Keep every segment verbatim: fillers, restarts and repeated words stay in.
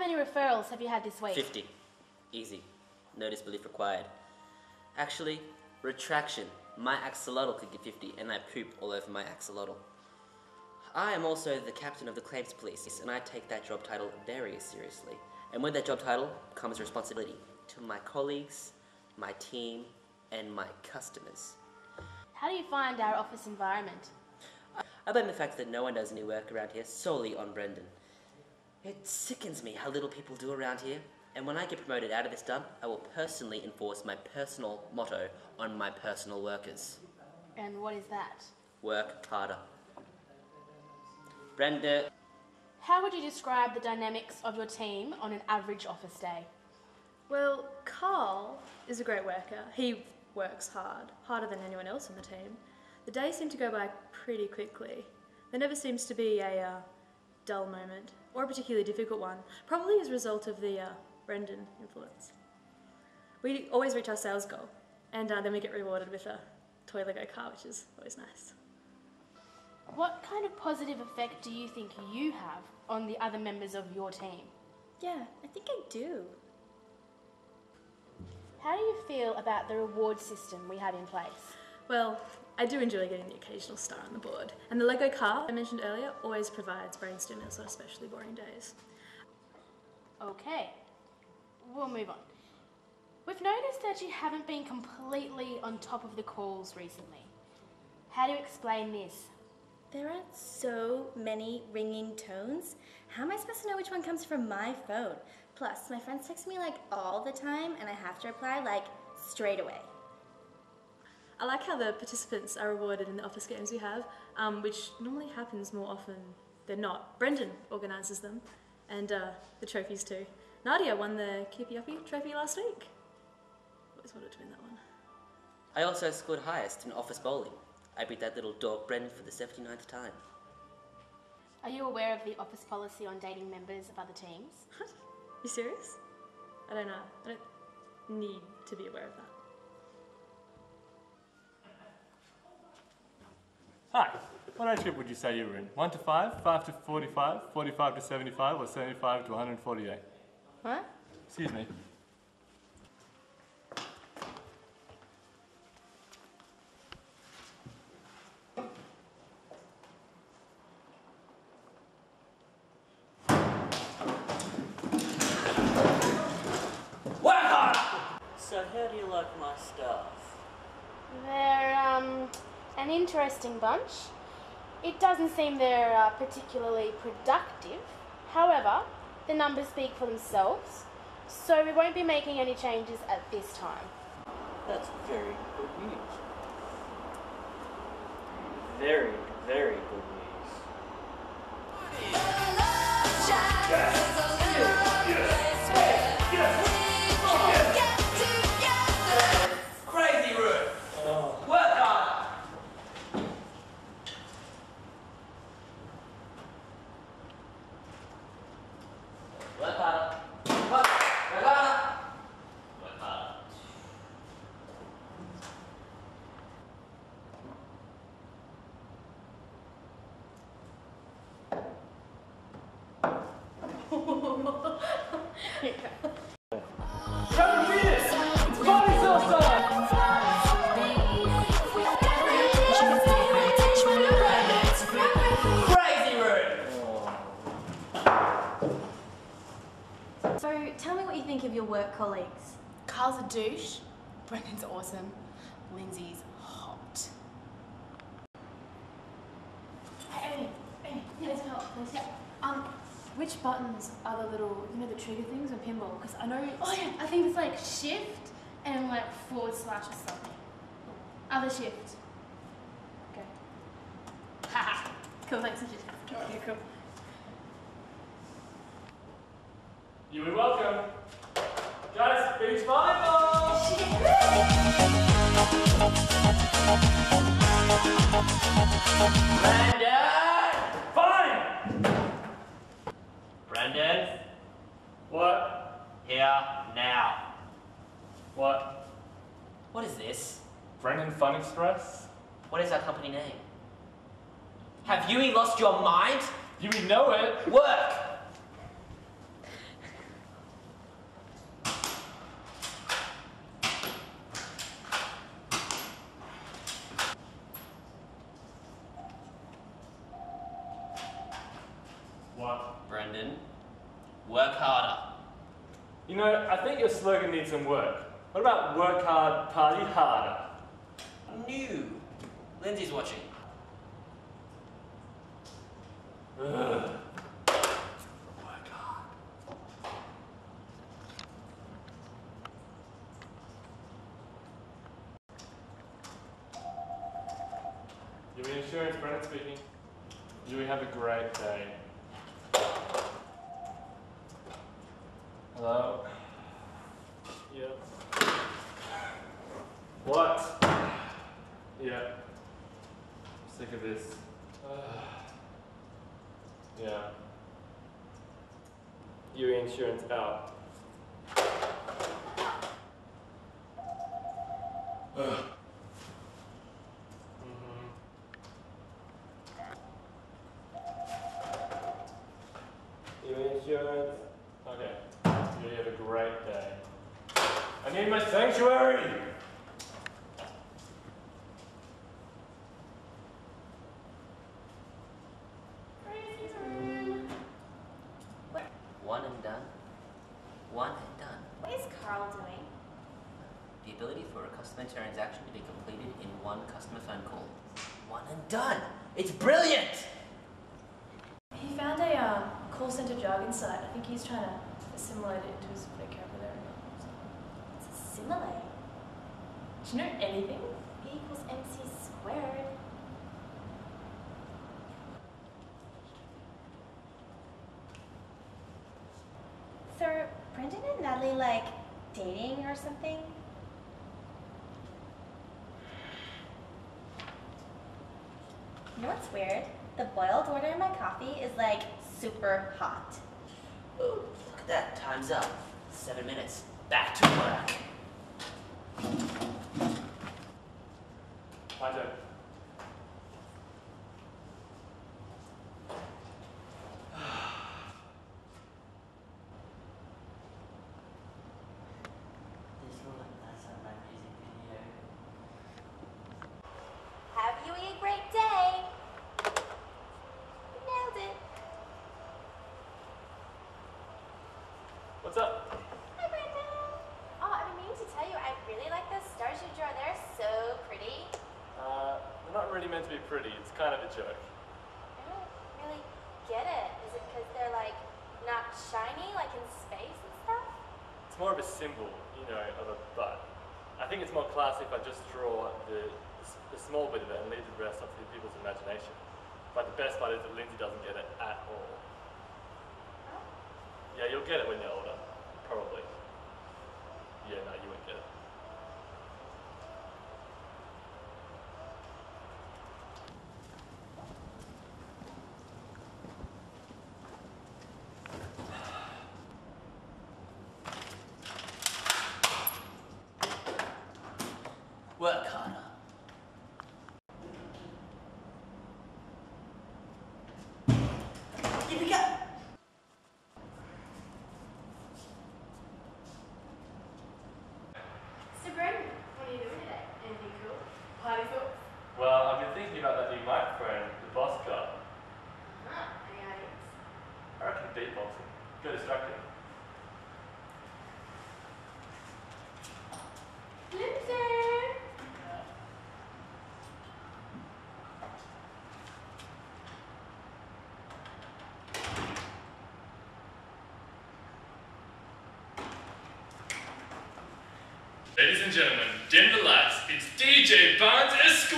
many referrals have you had this week? fifty. Easy. No disbelief required. Actually, retraction. My axolotl could get fifty, and I poop all over my axolotl. I am also the captain of the claims police, and I take that job title very seriously. And with that job title comes responsibility to my colleagues, my team, and my customers. How do you find our office environment? I blame the fact that no one does any work around here solely on Brendan. It sickens me how little people do around here, and when I get promoted out of this dump, I will personally enforce my personal motto on my personal workers. And what is that? Work harder. Brendan. How would you describe the dynamics of your team on an average office day? Well, Carl is a great worker. He works hard, harder than anyone else on the team. The days seem to go by pretty quickly. There never seems to be a uh, dull moment, or a particularly difficult one, probably as a result of the uh, Brendan influence. We always reach our sales goal, and uh, then we get rewarded with a toy Lego car, which is always nice. What kind of positive effect do you think you have on the other members of your team? Yeah, I think I do. How do you feel about the reward system we have in place? Well, I do enjoy getting the occasional star on the board, and the Lego car I mentioned earlier always provides brain stimulus on especially boring days. Okay, we'll move on. We've noticed that you haven't been completely on top of the calls recently. How do you explain this? There are so many ringing tones. How am I supposed to know which one comes from my phone? Plus, my friends text me like all the time and I have to reply like straight away. I like how the participants are rewarded in the office games we have, um, which normally happens more often than not. Brendan organises them, and uh, the trophies too. Nadia won the Keepy Uppy trophy last week. Always wanted to win that one. I also scored highest in office bowling. I beat that little dog Brendan for the seventy-ninth time. Are you aware of the office policy on dating members of other teams? What? You serious? I don't know. I don't need to be aware of that. Hi, what age group would you say you were in? one to five, five to forty-five, forty-five to seventy-five, or seventy-five to one hundred forty-eight? What? Excuse me. So how do you like my staff? They're um, an interesting bunch. It doesn't seem they're uh, particularly productive. However, the numbers speak for themselves, so we won't be making any changes at this time. That's very good news. Very, very good news. Crazy rude. Oh. Work hard. Work harder. Work, work harder. Work harder. So tell me what you think of your work colleagues. Carl's a douche, Brendan's awesome, Lindsay's hot. Hey, Amy, Amy, let's help, let's help. Um, which buttons are the little, you know, the trigger things on pinball? Because I know. Oh yeah, I think it's like shift and like forward slash or something. Other shift. Okay. Haha. Cool, thanks. Okay, cool. You are welcome. Guys, beach volleyball! Brendan! Fine! Brendan, What? here, now. What? What is this? Brendan Fun Express? What is our company name? Have you lost your mind? You know it! Work! harder. You know, I think your slogan needs some work. What about work hard, party harder? New. Lindsay's watching. Ugh. Your insurance, Brendan speaking. You have a great day. Hello? Yep. What? Yep. Sick of this. Uh, yeah. Your insurance out. Ugh. Insurance. Okay. You have a great day. I need my sanctuary! One and done. One and done. What is Carl doing? The ability for a customer transaction to be completed in one customer phone call. One and done! It's brilliant! He found a um, call center jargon site. I think he's trying to assimilate it into his vocabulary. It's a simile. Do you know anything? B equals mc squared. So are Brendan and Natalie like dating or something? You know what's weird? The boiled order in my coffee is like super hot. Ooh, look at that. Time's up. Seven minutes. Back to work. My turn. This will look nice on my music video. Have you a great day? Nailed it. What's up? Hi, Brendan. Oh, I've been meaning to tell you, I really like those stars you draw. They're so pretty. Uh, they're not really meant to be pretty. It's kind of a joke. I don't really get it. Is it because they're like not shiny, like in space and stuff? It's more of a symbol, you know, of a butt. I think it's more classy if I just draw the, the small bit of it and leave the rest up to people's imagination. But the best part is that Lindsay doesn't get it at all. Oh. Yeah, you'll get it when you're older. Probably. Yeah, no, you won't get it. Work harder. Here we go. So Brendan, what are you doing today? Anything cool? Party thoughts? Well, I've been thinking about that new microphone the boss got. Ah, any ideas? I reckon beatboxing. Go distracted. Lindsay! Ladies and gentlemen, dim the lights. It's D J Barnes Esq.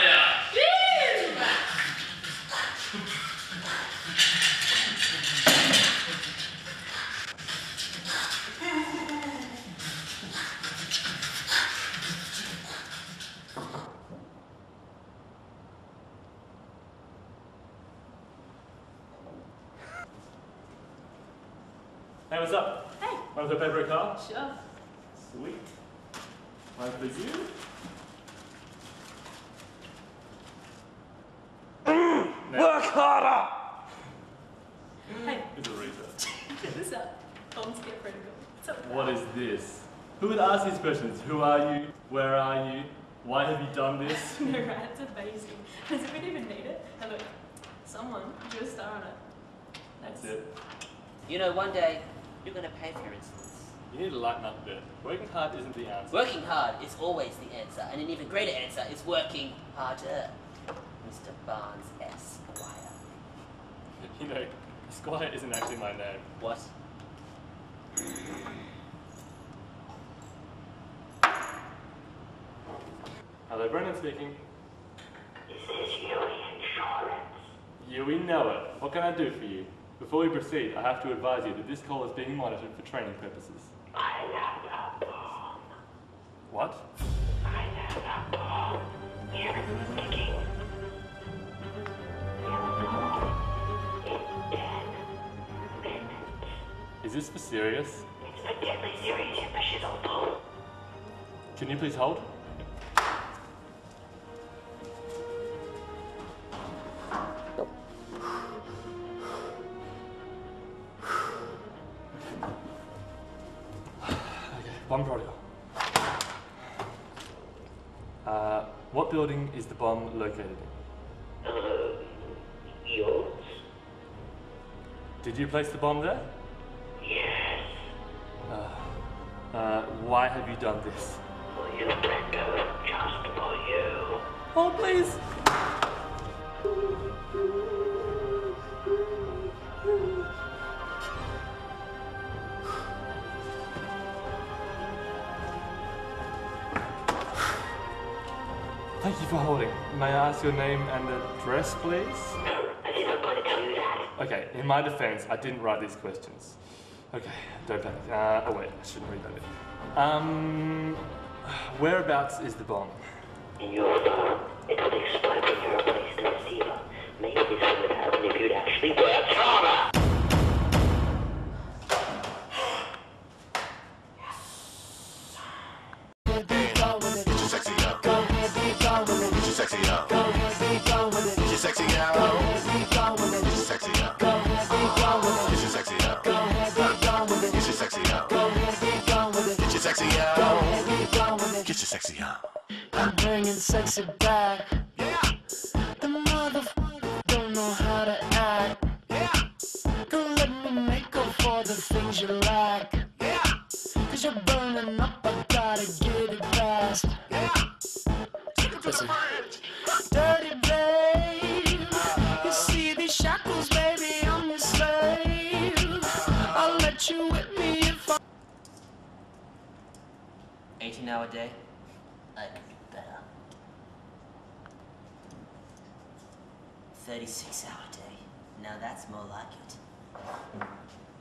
Hey, what's up? Hey. Want to pay for a car? Sure. Sweet. Mind please you? Work harder! Hey, It's a retard. check this out. Bombs get critical. What's up? What is this? Who would ask these questions? Who are you? Where are you? Why have you done this? No, right? It's amazing. Does it even need it? And look, someone drew a star on it. That's it. You know, one day, You're gonna pay for your insolence. You need to lighten up a bit. Working hard isn't the answer. Working hard is always the answer, and an even greater answer is working harder. Mister Barnes Esq. You know, Esquire isn't actually my name. What? Hello, Brendan speaking. This is Yui Insurance. Yeah, we know it. What can I do for you? Before we proceed, I have to advise you that this call is being monitored for training purposes. I have a bomb. What? I have a bomb. Here, ticking. In ten minutes. Is this for serious? It's for deadly serious impressionable. Can you please hold? Bomb protocol. Uh, what building is the bomb located in? Uh, yours? Did you place the bomb there? Yes. Uh, uh, why have you done this? For you, Brenda. Just for you. Oh, please! Thank you for holding. May I ask your name and address, please? No, I did not want to tell you that. Okay, in my defense, I didn't write these questions. Okay, don't panic. Uh, oh wait, I shouldn't read that bit. Um, whereabouts is the bomb? In your phone, it would explode when you replace the receiver. Maybe this would happen if you'd actually worked harder. Get your sexy on. I'm bringing sexy back. Yeah. The motherfucker don't know how to act. Yeah. Don't let me make up for the things you lack. Yeah. Cause you're burning up, I gotta get it fast. Yeah. Take it to the fridge. Dirty babe. You see these shackles, baby, I'm your slave. I'll let you whip me if I. eighteen hour day? I could be better. thirty-six hour day. Now that's more like it.